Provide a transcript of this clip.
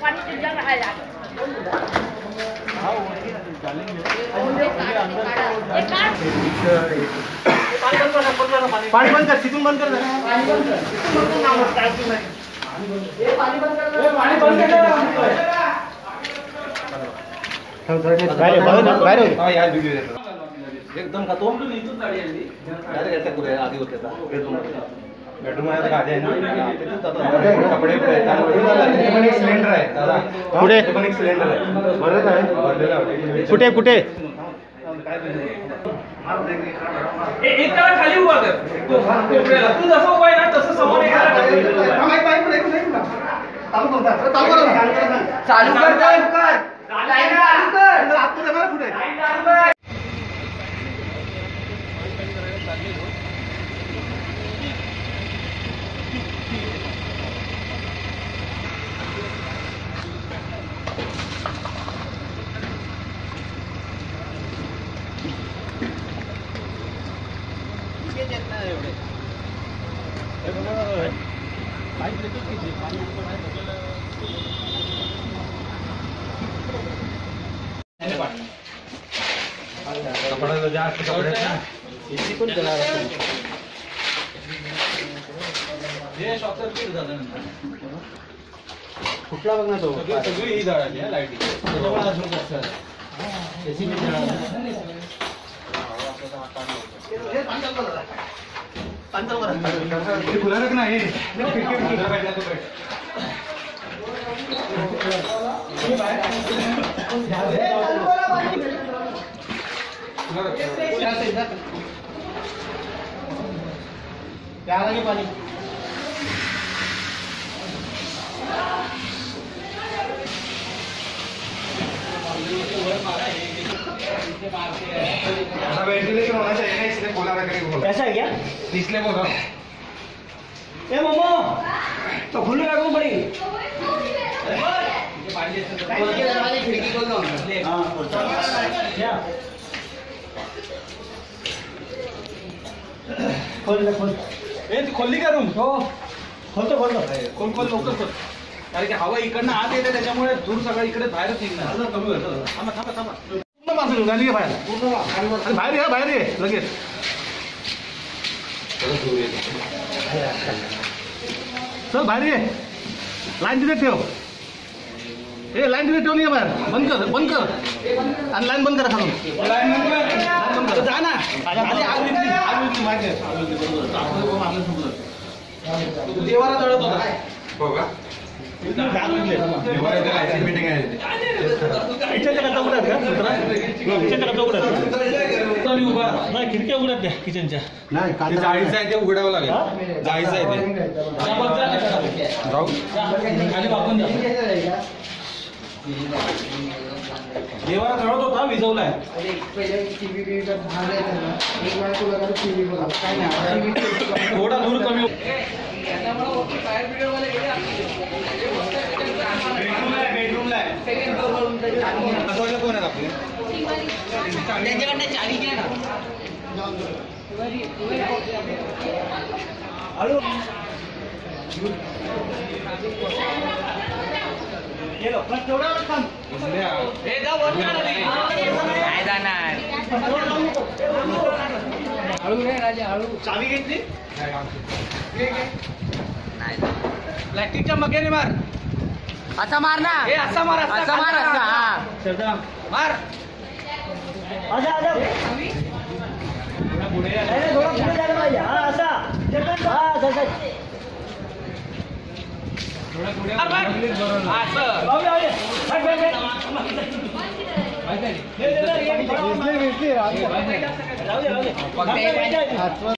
पानी बंद कर, तिथून बंद कर, एकदम खातो आधी होते बेडरूम आहे गादी आहे ना कपडे पण एक सिलेंडर आहे दादा पुढे पण एक सिलेंडर आहे भरलेला आहे कुठे कुठे एक त्याला खाली उभा कर तू जसं उभा आहे ना तसं समोर चालू कर कुठला बघणार तो सगळी ही जळाली आहे लाईट खुला रख नाही पानी वेंटिलेशन होना चाहिए ना इसलिए बोला रख ऐसा है क्या इसलिए बोला ए मोमो तो खुले रखो बड़ी खिड़की खोल दो खोल खोलली का रूम हो खोलतो खोल लवकर खोल कारण की हवा इकडनं आत येते त्याच्यामुळे दूर सगळं इकडे बाहेरच निघणार थांबा पूर्ण माणसं निघाली का बाहेर बाहेर ये बाहेर ये लगेच चल बाहेर ये लाईन तिथे ठेव ए लाईन तिथे ठेव नाही बाहेर बंद कर आणि लाईन बंद करा खालून लाईन बंद कर जा ना आग विकली माहिती देवाला जळत होता हो का मीटिंग आहे किचनच्या उघड्यात का किचनच्या उघड्यात नाही खिडक्या उघड्यात द्या किचनच्या नाही जाळीचं आहे ते उघडावं लागेल जाळीचं आहे ते जाऊ खाली वापरून देवाला जळत होता विजवलाय थोडा दूर कमी बेडरूमला कोण आहेत आपले चावी घेतली प्लॅस्टिकच्या मग्याने मार असा मार ना असा मार असा मार असा मार असं